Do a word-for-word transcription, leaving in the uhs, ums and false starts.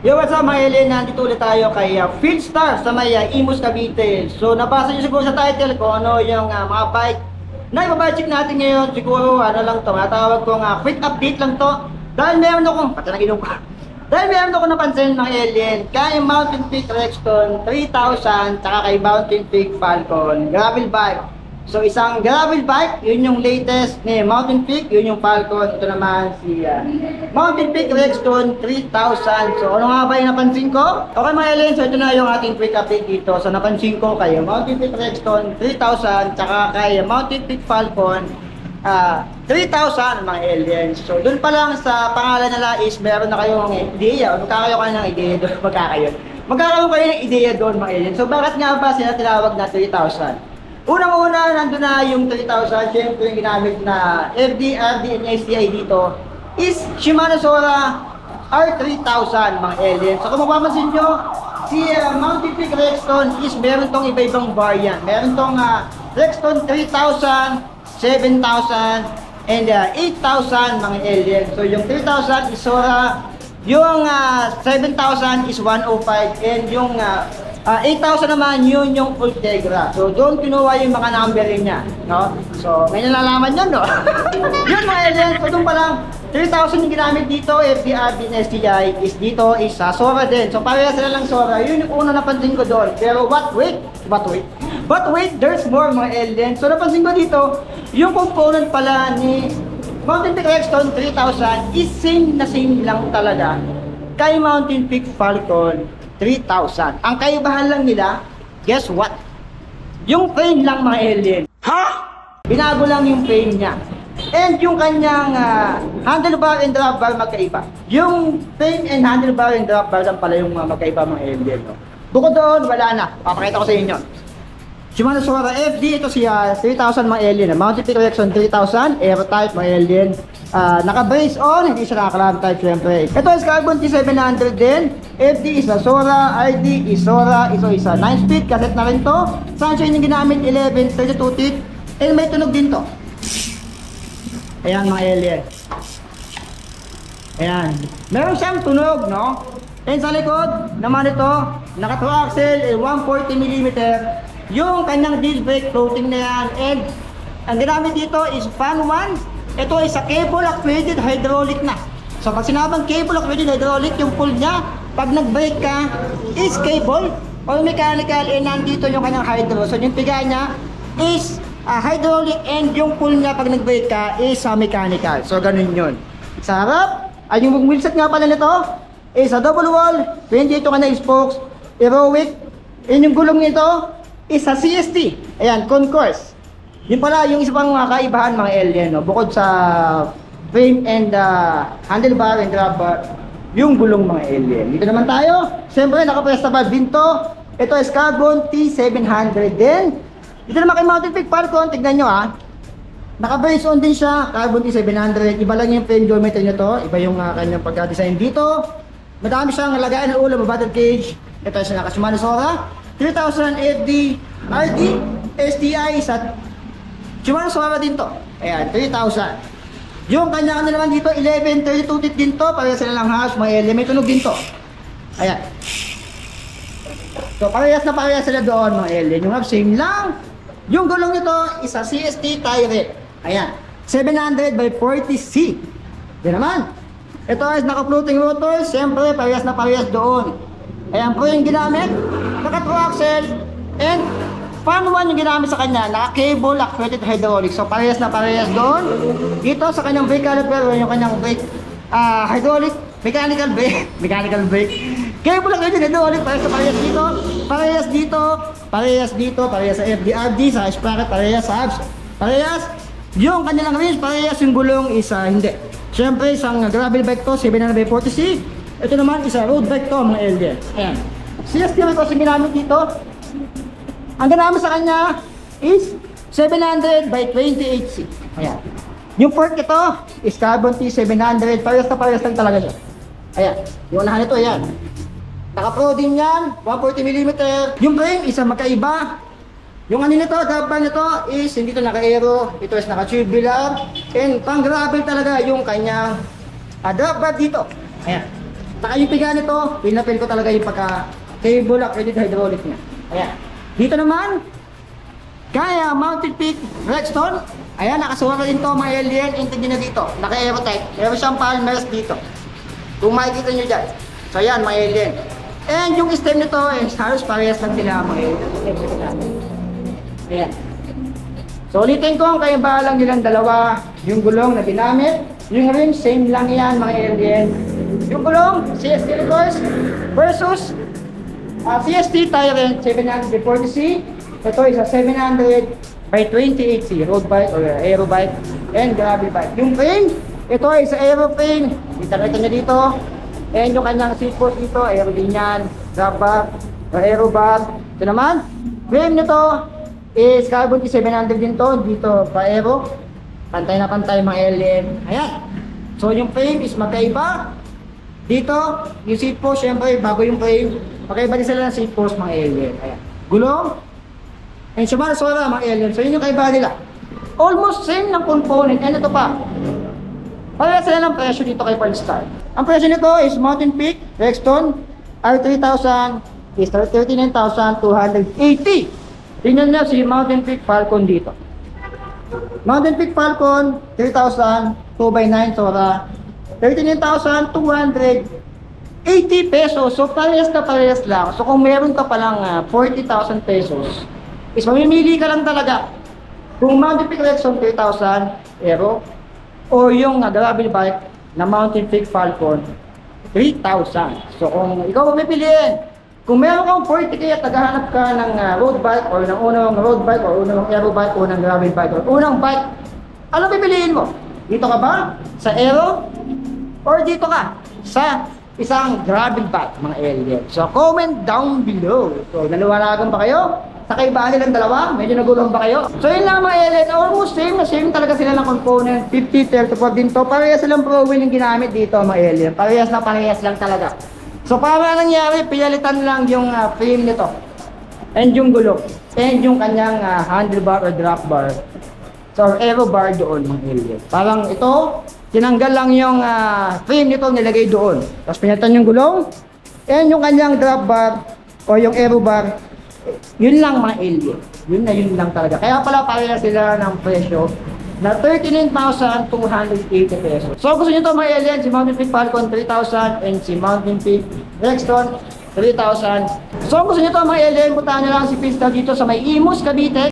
Yo, what's up mga alien? Nandito ulit tayo kay uh, Fieldstar sa may uh, Imus, Cavite. So nabasa nyo siguro sa title kung ano yung uh, mga bike na ibabike check natin ngayon. Siguro ano lang to, matawag kong uh, quick update lang to. Dahil meron akong, pati nag-inom ko. Dahil meron ako napansin mga alien, kay Mountain Peak Rexton three thousand, tsaka kay Mountain Peak Falcon gravel bike. So isang gravel bike, yun yung latest ni Mountain Peak, yun yung Falcon. Ito naman si uh, Mountain Peak Rexton three thousand. So ano nga ba yung napansin ko? Okay mga alien, so ito na yung ating quick update dito. So napansin ko kay Mountain Peak Rexton three thousand, tsaka kay Mountain Peak Falcon uh, three thousand mga aliens. So dun pa lang sa pangalan nila is meron na kayong ideya, o magkakayo kayo ng ideya doon, magkakayo. Magkakaroon kayo ng ideya doon mga aliens. So bakit nga ba sila tinawag na three thousand? Unang-una, nandun na yung three thousand. Siyempre yung ginamit na F D, R D, and S T I dito is Shimano Sora R three thousand mga aliens. So kung mapapansin nyo, si uh, Mountain Peak Rexton is meron tong iba-ibang variant. Meron tong uh, Rexton three thousand, seven thousand, and uh, eight thousand mga aliens. So yung three thousand is Sora, yung uh, seven thousand is one oh five, and yung uh, Uh, eight thousand naman, yun yung Ultegra. So, doon kinuha yung mga numbering niya, no? So, may nalalaman yan, no? Yun mga aliens. So, doon pa lang, three thousand yung ginamit dito, F D R D, S T I, is dito, is uh, Sora din. So, pareha sila lang Sora. Yun yung una napansin ko doon. Pero, what wait? What wait? But wait, there's more mga aliens. So, napansin ko dito, yung component pala ni Mountain Peak Rexton three thousand is same na same lang talaga kay Mountain Peak Falcon three thousand. Ang kaibahan lang nila, guess what? Yung frame lang mga alien. Ha? Binago lang yung frame niya. And yung kanyang uh, handlebar and drop bar magkaiba. Yung frame and handlebar and drop bar lang pala yung uh, magkaiba mga alien. No? Bukod doon, wala na. Papakita ko sa inyo. Shimano Sora F D, ito siya, three thousand mga alien. Mountain Peak Rexton three thousand, aero type mga alien. Uh, naka-brace on, hindi siya naka-clamp type syempre. Ito is Carbon T seven hundred din. F D is a Sora, R D is Sora, ito is a nine speed, cassette na rin to. Sunshine yung ginamit, eleven, thirty-two teeth. And may tunog din to. Ayan mga alien. Ayan. Meron siyang tunog, no? And sa likod naman ito, naka-two axle, one forty millimeter. Yung kanyang disc brake floating na yan. And ang ginamit dito is fan one. Ito ay sa cable actuated hydraulic na. So pag sinabang cable actuated hydraulic, yung pull niya, pag nag-brake ka, is cable or mechanical, and nandito yung kanyang hydro. So yung piga niya is uh, hydraulic, and yung pull niya pag nag-brake ka is uh, mechanical. So ganun yun. Sa harap, ay yung wheelset nga pala nito is a double wall, twenty-eight ka na spokes, heroic, and yung gulong nito is a C S T. Ayan, concourse. Yun pala yung isa pang uh, kaibahan mga alien, no? Bukod sa frame and uh, handlebar and drop bar, yung gulong mga alien. Dito naman tayo. Siyempre, naka-presta valve din to. Ito is Carbon T seven hundred din. Dito naman kay Mountain Peak Falcon, tignan nyo ah. Naka-brace on din siya, Carbon T seven hundred. Iba lang yung frame geometry nyo to. Iba yung uh, kanyang pagka-design dito. Madami siyang lagayan ng ulo, battle cage. Ito is naka-Shimano Sora three thousand F D, R D, S T I, sa Shimano Sora din to. Ayan, three thousand. Yung kanya ano naman dito, eleven, thirty-two teeth din to. Parehas sila lang hash, may element tunog din to. Ayan. So parehas na parehas sila doon mga alien. Yung same lang. Yung gulong nito is a C S T tire. Ayan, seven hundred by forty C. Yan naman. Ito is naka-floating rotor. Siyempre, parehas na parehas doon. Ayan po yung ginamit. Naka-two axle. And fan one yung ginamit sa kanya, naka-cable actuated hydraulic. So parehas na parehas doon. Dito sa kanyang brake caliper, yung kanyang brake uh, hydraulic, mechanical brake, mechanical brake. Cable actuated hydraulic, parehas na parehas dito. Parehas dito, parehas dito, parehas sa F D R D, sa sprocket, parehas sa hubs. Parehas. Yung kanilang wheels, parehas yung gulong isa, hindi. Siyempre, isang gravel bike to, seven hundred by forty C. Ito naman, isa road bike to, mga L D. Ayan. C S T naman kasi ginamit dito. Ang ginamit sa kanya is seven hundred by twenty-eight C. Ayan. Yung fork ito is Carbon T seven hundred. Parehas na parehas lang talaga siya. Ayan. Yung unahan ito, ayan. Naka-pro din yan, one forty millimeter. Yung frame, isa magkaiba. Yung ano nito, drop bar nito is hindi ito naka-aero. Ito is naka-tubular. And pang gravel talaga yung kanyang uh, drop bar dito. Ayan. Saka yung piga nito, pinapil ko talaga yung pagka cable accredited hydraulic niya. Ayan. Dito naman, kaya mounted peak Rexton. Ayan, nakasuwara rin to mga alien. Intindi na dito. Naka-aerotype. Meron siyang palmers dito. Kung makikita nyo dyan. So ayan mga alien. And yung stem nito, eh, halos parehas lang sila mga alien. Ayan. So ulitin ko, kaya bahalang nilang dalawa. Yung gulong na ginamit. Yung rim, same lang yan mga alien. Yung gulong, C S T reverse versus uh, C S T Tyrant seven forty C. Ito is a seven hundred by twenty-eight C road bike or aero bike and gravel bike. Yung frame, ito is aero frame. Itarita nyo dito. And yung kanyang seat post dito, aero din yan. Grab bar, aero bar. Ito naman, frame nito is carbon T seven hundred din to. Dito pa aero. Pantay na pantay mga alien. Ayan. So yung frame is magkaiba. Dito, yung seat post, syempre, bago yung frame, magkaiba din sila ng seat post mga alien. Ayan. Gulong, and sumara-sora mga alien. So yun yung kaiba nila. Almost same ng component. And ito pa. Pareha sila ng presyo dito kay Polestar. Ang presyo nito is Mountain Peak, Rexton, R three thousand is thirty-nine thousand two hundred eighty. Tingnan nyo si Mountain Peak Falcon dito. Mountain Peak Falcon, three thousand, two by nine Sora, thirty-nine thousand two hundred eighty pesos. So parehas na parehas lang. So kung meron ka palang uh, forty thousand pesos, is mamimili ka lang talaga kung Mountain Peak Rexton three thousand Aero o yung uh, gravel bike na Mountain Peak Falcon three thousand. So kung ikaw mamipiliin, kung meron kang forty K at naghahanap ka ng uh, road bike or ng unang road bike or unang aero bike o unang gravel bike or unang bike, ano pipiliin mo? Dito ka ba sa aero or dito ka sa isang gravel bike mga alien? So comment down below. So naliwanagan ba kayo? Sa kaibahan nilang dalawa? Medyo nagulong ba kayo? So yun lang mga alien, almost same na same talaga sila ng component. Fifty thirty-four din to. Parehas silang pro wheel yung ginamit dito mga alien. Parehas na parehas lang talaga. So para nangyari, pinalitan lang yung uh, frame nito and yung gulong and yung kanyang uh, handlebar or drop bar. So aero bar doon mga alien. Parang ito, tinanggal lang yung uh, frame nito, nilagay doon. Tapos pinalitan yung gulong and yung kanyang drop bar o yung aero bar. Yun lang mga alien. Yun na yun lang talaga. Kaya pala pareha sila ng presyo na thirty-nine thousand two hundred eighty pesos. So gusto nyo ito mga alien, si Mountain Peak Falcon three thousand and si Mountain Peak Rexton three thousand. So gusto nyo ito mga alien, puntahan nyo lang si Pista dito sa may Imus, Cavite.